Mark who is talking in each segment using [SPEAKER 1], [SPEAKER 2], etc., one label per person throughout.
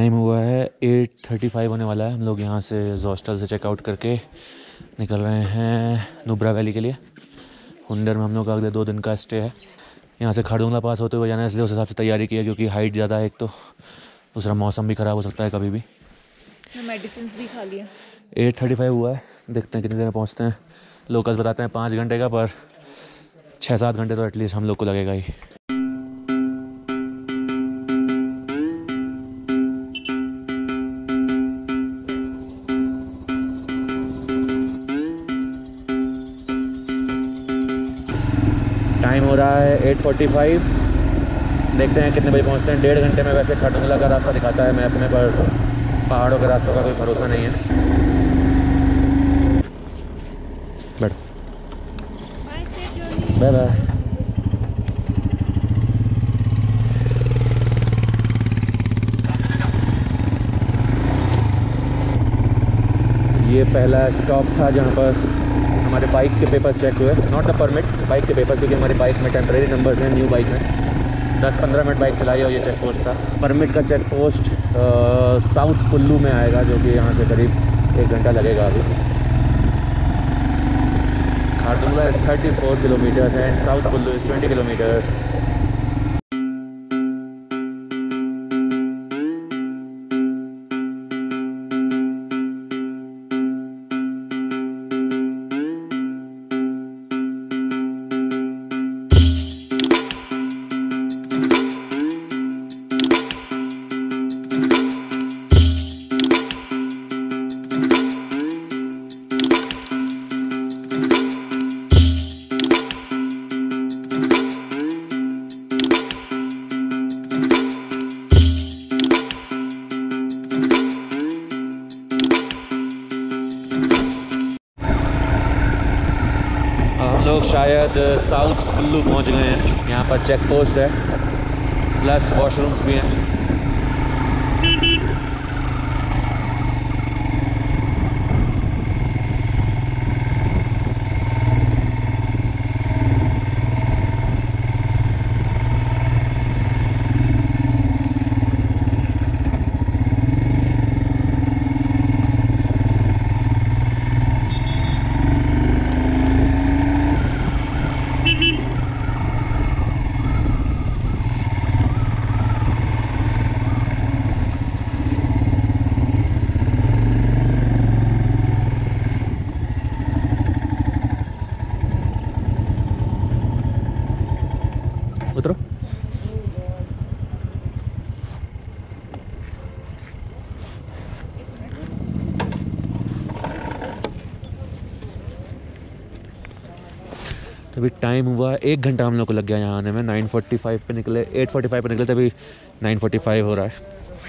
[SPEAKER 1] Time हुआ है 8:35 होने वाला है। हम लोग यहाँ से हॉस्टल से चेकआउट करके निकल रहे हैं नुब्रा वैली के लिए। हुंडर में हम लोग का अगले 2 दिन का स्टे है। यहाँ से खारदुंगला पास होते हुए जाना है, इसलिए उस हिसाब से तैयारी की है, क्योंकि हाइट ज़्यादा है एक तो, दूसरा मौसम भी ख़राब हो सकता है कभी भी।
[SPEAKER 2] मेडिसिन भी खा लिया।
[SPEAKER 1] 8:35 हुआ है, देखते हैं कितनी देर में पहुँचते हैं। लोकल्स बताते हैं 5 घंटे का, पर 6-7 घंटे तो एटलीस्ट हम लोग को लगेगा ही। टाइम हो रहा है 8:45। देखते हैं कितने बजे पहुंचते हैं। 1.5 घंटे में। वैसे खारदुंगला का रास्ता दिखाता है मैप में, पर पहाड़ों के रास्तों का कोई भरोसा नहीं है। Bye bye. ये पहला स्टॉप था जहाँ पर हमारे बाइक के पेपर्स चेक हुए, नॉट द परमिट, बाइक के पेपर्स, क्योंकि हमारी बाइक में टेम्परेरी नंबर्स हैं, न्यू बाइक हैं। 10-15 मिनट बाइक चलाई और ये चेक पोस्ट था। परमिट का चेक पोस्ट साउथ कुल्लू में आएगा, जो कि यहाँ से करीब 1 घंटा लगेगा अभी। Khardungla is 34 kilometres and south Kullu is 20 kilometres. हम लोग शायद साउथ कुल्लू पहुंच गए हैं। यहाँ पर चेक पोस्ट है, प्लस वॉशरूम्स भी हैं। उतरो। तो अभी टाइम हुआ 1 घंटा हम लोग को लग गया यहाँ आने में। 9:45 पे निकले, 8:45 पे निकले, तभी 9:45 हो रहा है।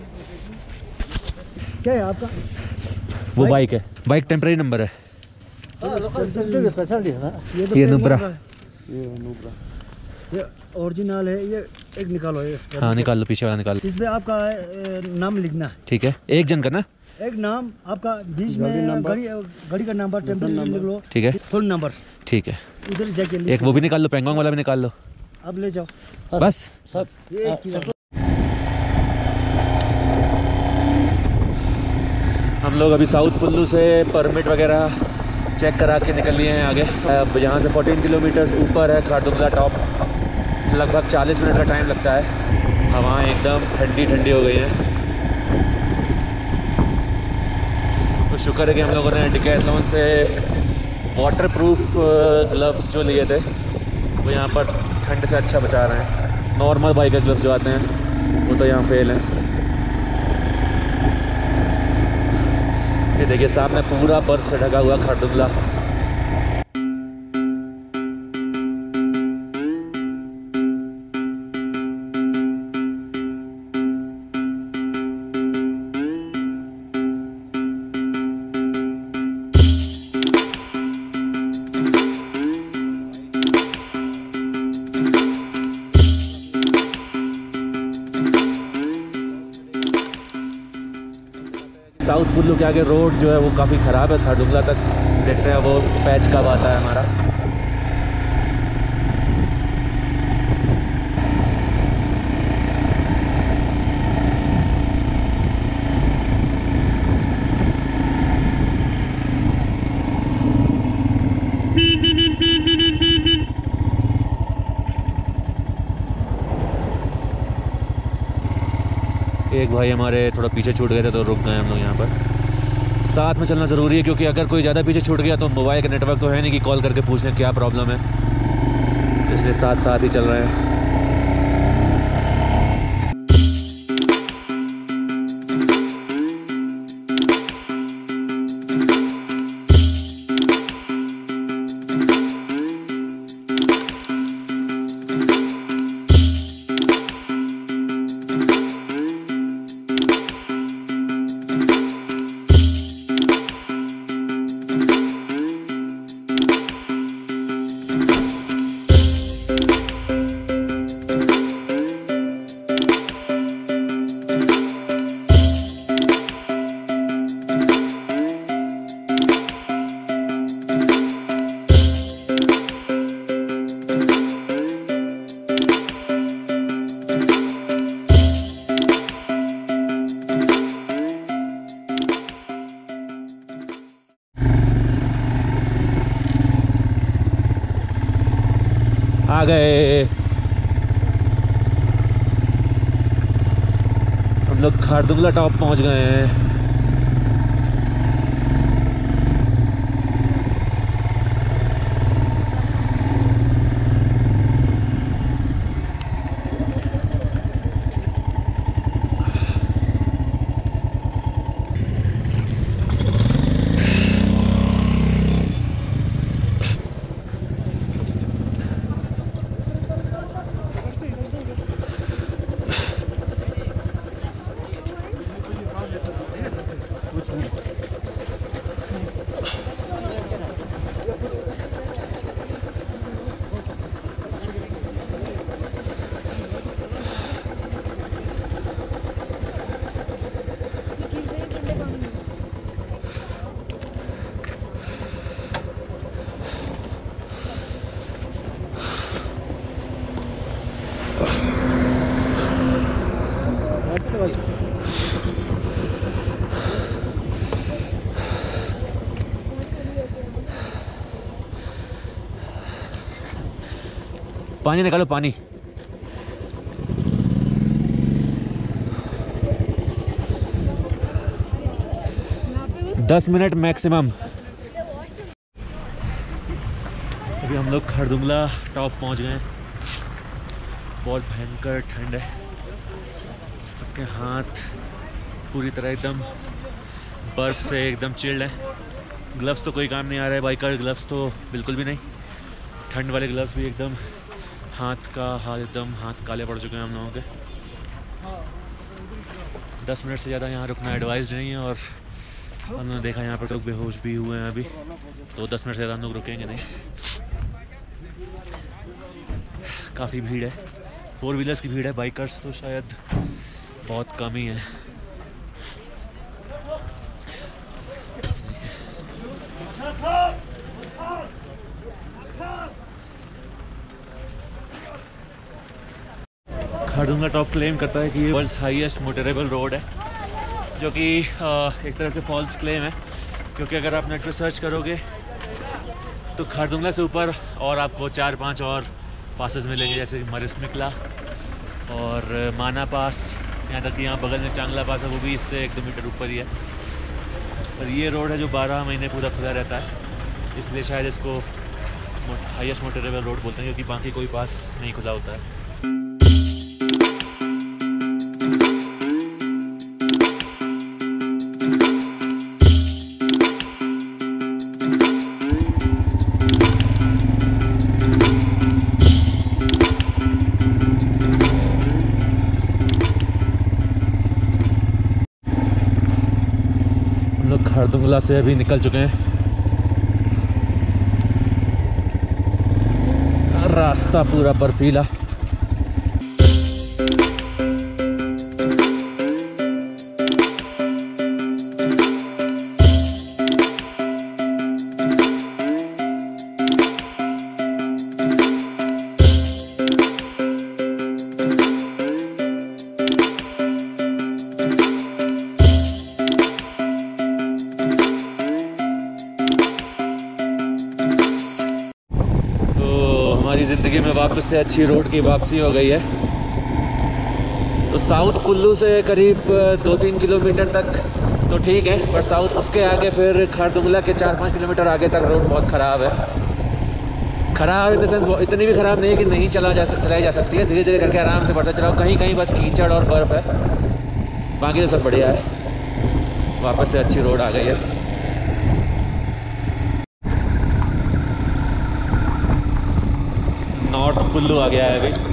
[SPEAKER 3] क्या है आपका?
[SPEAKER 1] वो बाइक है, बाइक टेम्परेरी नंबर है। ये नुब्रा,
[SPEAKER 3] ये ओरिजिनल है। ये एक निकालो, ये
[SPEAKER 1] हाँ निकाल लो, पीछे वाला निकाल लो।
[SPEAKER 3] इसमें आपका नाम लिखना है।
[SPEAKER 1] ठीक है, एक जन का ना,
[SPEAKER 3] एक नाम आपका, बीच में गाड़ी का नंबर, टेम्परेरी लिख लो।
[SPEAKER 1] ठीक है,
[SPEAKER 3] फुल नंबर।
[SPEAKER 1] ठीक है।
[SPEAKER 3] उधर जाके
[SPEAKER 1] एक वो भी निकाल लो, पेंगोंग वाला भी निकाल लो।
[SPEAKER 3] अब ले जाओ
[SPEAKER 1] बस।
[SPEAKER 3] ये
[SPEAKER 1] हम लोग अभी साउथ कुल्लू से परमिट वगैरह चेक करा के निकल लिए हैं आगे। अब यहाँ से 14 किलोमीटर ऊपर है खारदुंगला टॉप। लगभग 40 मिनट का टाइम लगता है। हवाएं एकदम ठंडी ठंडी हो गई हैं। तो शुक्र है कि हम लोगों ने डिकैथलॉन से वाटरप्रूफ ग्लव्स जो लिए थे, वो यहाँ पर ठंड से अच्छा बचा रहे हैं। नॉर्मल बाइक के ग्लव्स जो आते हैं वो तो यहाँ फेल हैं। ये देखिए सामने पूरा बर्फ से ढका हुआ खारदुंगला। साउथ कुल्लू के आगे रोड जो है वो काफ़ी ख़राब है। खारदुंगला तक देखते हैं वो पैच कब आता है हमारा। एक भाई हमारे थोड़ा पीछे छूट गए थे तो रुक गए हम लोग यहाँ पर। साथ में चलना ज़रूरी है क्योंकि अगर कोई ज़्यादा पीछे छूट गया तो मोबाइल का नेटवर्क तो है नहीं कि कॉल करके पूछ लें क्या प्रॉब्लम है, इसलिए साथ साथ ही चल रहे हैं। आ गए हम लोग, खारदुंगला टॉप पहुंच गए हैं। पानी निकालो, पानी। दस मिनट मैक्सिमम। अभी हम लोग खारदुंगला टॉप पहुंच गए हैं। बहुत भयंकर ठंड है, सबके हाथ पूरी तरह एकदम बर्फ़ से एकदम चिल्ड है। ग्लव्स तो कोई काम नहीं आ रहा है, बाइकर ग्लव्स तो बिल्कुल भी नहीं। ठंड वाले ग्लव्स भी एकदम हाथ एकदम हाथ काले पड़ चुके हैं हम लोगों के। 10 मिनट से ज़्यादा यहाँ रुकना एडवाइज नहीं है और हमने देखा यहाँ पर लोग बेहोश भी हुए हैं अभी, तो 10 मिनट से ज़्यादा हम लोग रुकेंगे नहीं। काफ़ी भीड़ है, 4 व्हीलर्स की भीड़ है, बाइकर्स तो शायद बहुत कम ही है। खारदुंगला टॉप क्लेम करता है कि ये वर्ल्ड्स हाईएस्ट मोटरेबल रोड है, जो कि एक तरह से फॉल्स क्लेम है, क्योंकि अगर आप नेट पर सर्च करोगे तो खारदुंगला से ऊपर और आपको 4-5 और पासेस मिलेंगे, जैसे मरिस्मिकला और माना पास, यहाँ तक कि यहाँ बगल में चांगला पास है, वो भी इससे 1-2 मीटर ऊपर ही है। पर ये रोड है जो 12 महीने पूरा खुला रहता है, इसलिए शायद इसको हाईएस्ट मोटरेबल रोड बोलते हैं, क्योंकि बाकी कोई पास नहीं खुला होता है। खारदुंगला से अभी निकल चुके हैं। रास्ता पूरा बर्फीला। ज़िंदगी में वापस से अच्छी रोड की वापसी हो गई है। तो साउथ कुल्लू से करीब 2-3 किलोमीटर तक तो ठीक है, पर साउथ उसके आगे फिर खारदुंगला के 4-5 किलोमीटर आगे तक रोड बहुत ख़राब है। ख़राब इन द सेंस इतनी भी ख़राब नहीं है कि नहीं चलाई जा सकती है, धीरे धीरे करके आराम से बढ़ते चलाओ। कहीं कहीं बस कीचड़ और बर्फ़ है, बाकी तो सब बढ़िया है। वापस से अच्छी रोड आ गई है। नॉर्थ कुल्लू आ गया है अभी।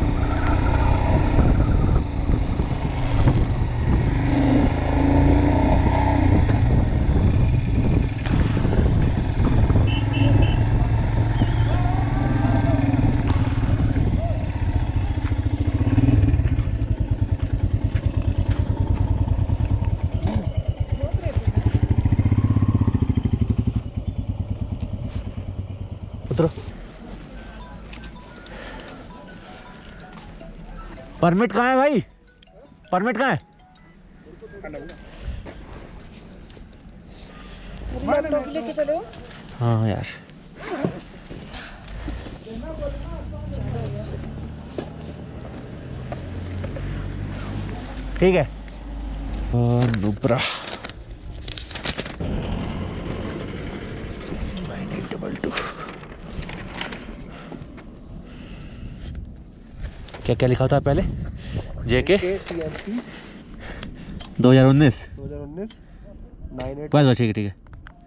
[SPEAKER 1] परमिट कहाँ है भाई? परमिट कहाँ है?
[SPEAKER 2] लैपटॉप लेके चलो।
[SPEAKER 1] हाँ यार, ठीक है। नुब्रा 9822 क्या क्या लिखा होता है पहले? JK 2019 बस ठीक है ठीक है।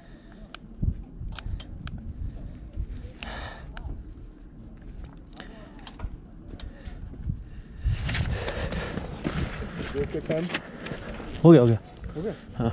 [SPEAKER 1] हो गया हाँ।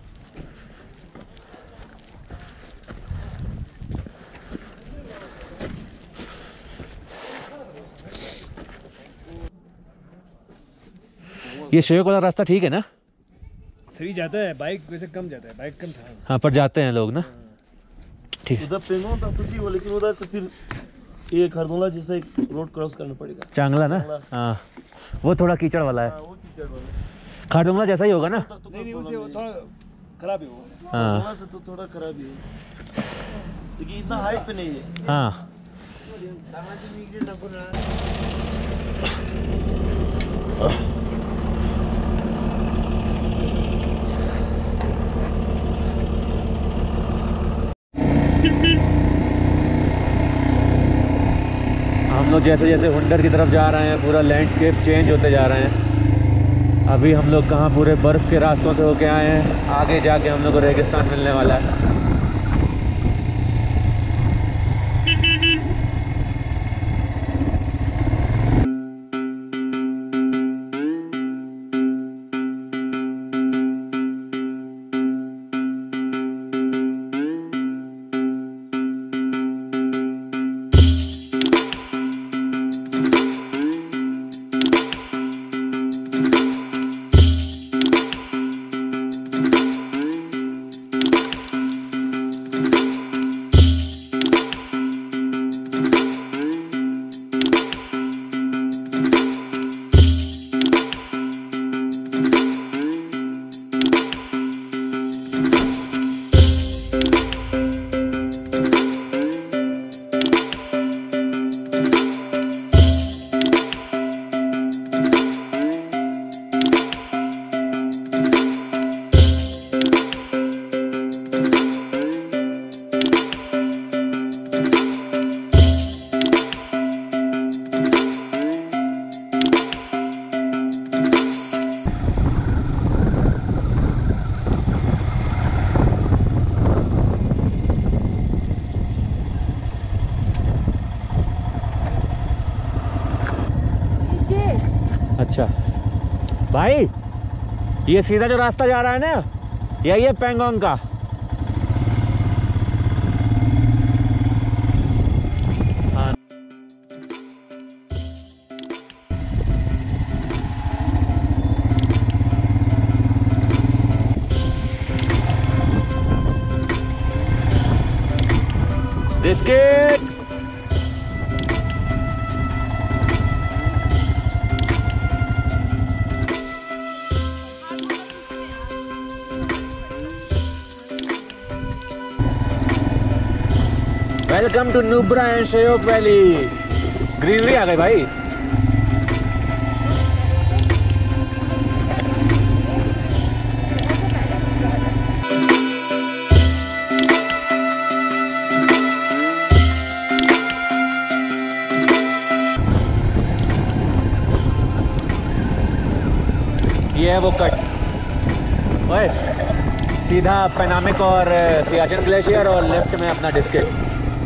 [SPEAKER 1] ये शेख वाला रास्ता ठीक है ना?
[SPEAKER 3] सही जाता है, बाइक वैसे कम जाता है, बाइक कम था।
[SPEAKER 1] हाँ पर जाते हैं लोग ना, ठीक है।
[SPEAKER 4] उधर पेंगों तक तो जी वो, लेकिन उधर से फिर ये खरदोला जैसे रोड क्रॉस करना पड़ेगा।
[SPEAKER 1] चांगला ना? हाँ वो थोड़ा कीचड़ वाला है।
[SPEAKER 4] वो कीचड़ वाला
[SPEAKER 1] खारदुंगला जैसा ही होगा ना?
[SPEAKER 3] नहीं उसे वो थोड़ा खराब है वो।
[SPEAKER 1] हाँ
[SPEAKER 4] खरदोला से तो थोड़ा खराब ही है, लेकिन इतना हाइट पे नहीं है।
[SPEAKER 1] हाँ हम लोग जैसे जैसे हुंडर की तरफ जा रहे हैं पूरा लैंडस्केप चेंज होते जा रहे हैं। अभी हम लोग कहाँ पूरे बर्फ़ के रास्तों से होके आए हैं, आगे जाके हम लोग को रेगिस्तान मिलने वाला है। अच्छा भाई, ये सीधा जो रास्ता जा रहा है ना, यही है पेंगोंग का। हाँ biscuit welcome to Nubra and Shyok valley. Greenery आ गई भाई। ये है वो कट, ओए सीधा पेनामिक और सियाचिन ग्लेशियर और लेफ्ट में अपना डिस्किट।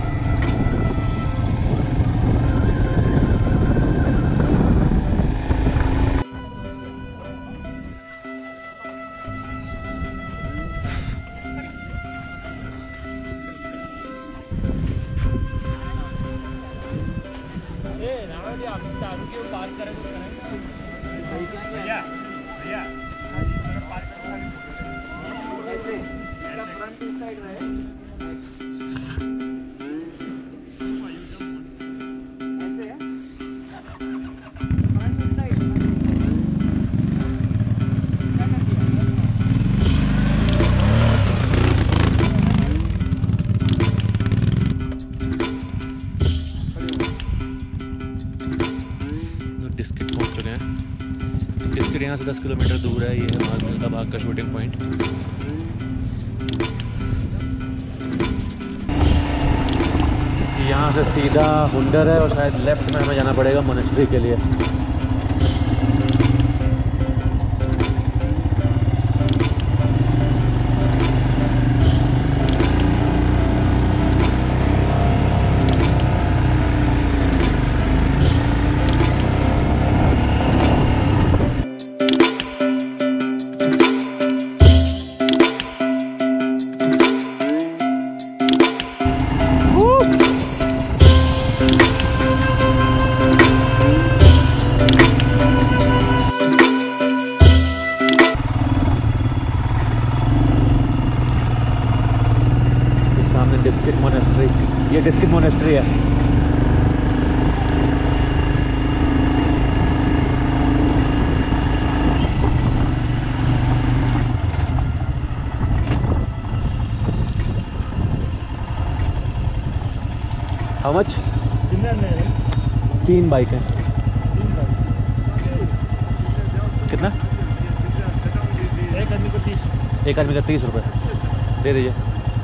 [SPEAKER 1] डिस्किट यहाँ से 10 किलोमीटर दूर है। ये है माल मिल्का बाग का शूटिंग पॉइंट। यहाँ से सीधा हुंडर है और शायद लेफ्ट में हमें जाना पड़ेगा मोनेस्ट्री के लिए। डिस्किट मोनेस्ट्री, ये डिस्किट मोनेस्ट्री है। How much? 3 बाइक हैं। कितना? एक आदमी का 30 रुपये दे दीजिए।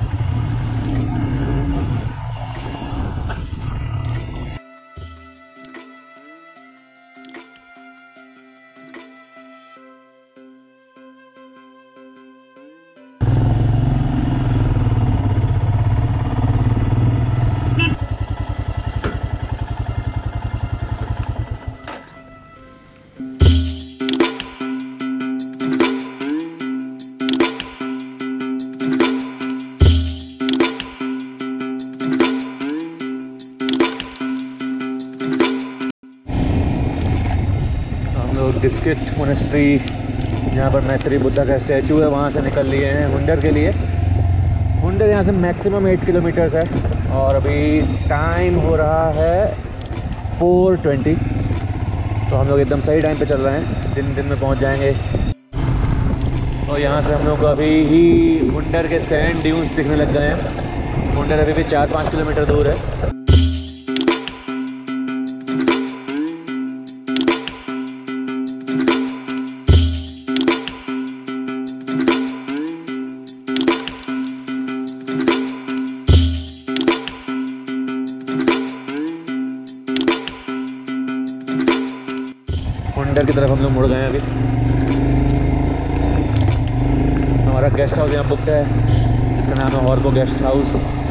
[SPEAKER 1] डिस्किट मोनेस्ट्री, जहाँ पर मैत्री बुद्धा का स्टैचू है, वहाँ से निकल लिए हैं हुंडर के लिए। हुंडर यहाँ से मैक्सिमम 8 किलोमीटर्स है और अभी टाइम हो रहा है 4:20। तो हम लोग एकदम सही टाइम पे चल रहे हैं, दिन में पहुँच जाएंगे। और यहाँ से हम लोग को अभी ही हुंडर के सैंड ड्यून्स दिखने लग गए हैं। हुंडर अभी भी 4-5 किलोमीटर दूर है। हुंडर की तरफ हम लोग मुड़ गए हैं। अभी हमारा गेस्ट हाउस यहाँ बुकड है, इसका नाम है हॉर्बो गेस्ट हाउस।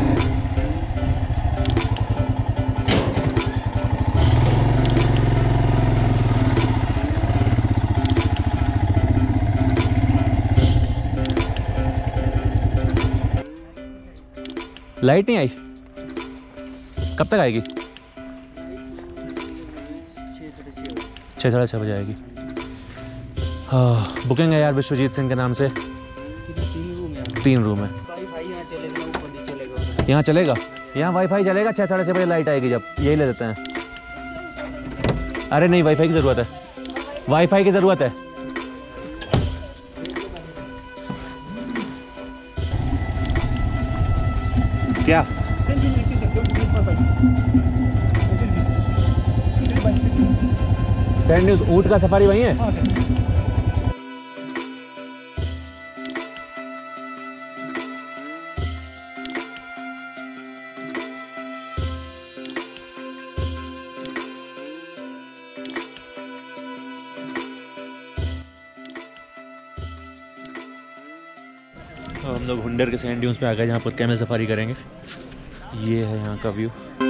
[SPEAKER 1] लाइट नहीं आई, कब तक आएगी? 6-6:30 बजे आएगी। हाँ, बुकिंग है यार विश्वजीत सिंह के नाम से। 3 रूम है। यहाँ चलेगा, यहाँ वाईफाई चलेगा। 6-6:30 बजे लाइट आएगी जब, यही ले लेते हैं। अरे नहीं, वाईफाई की ज़रूरत है, वाईफाई की ज़रूरत है। क्या सैंड न्यूज़ ऊँट का सफारी वहीं है? हम लोग हुंडर के सैंड ड्यून्स पे आ गए जहाँ पर कैमल सफारी करेंगे। ये है यहाँ का व्यू।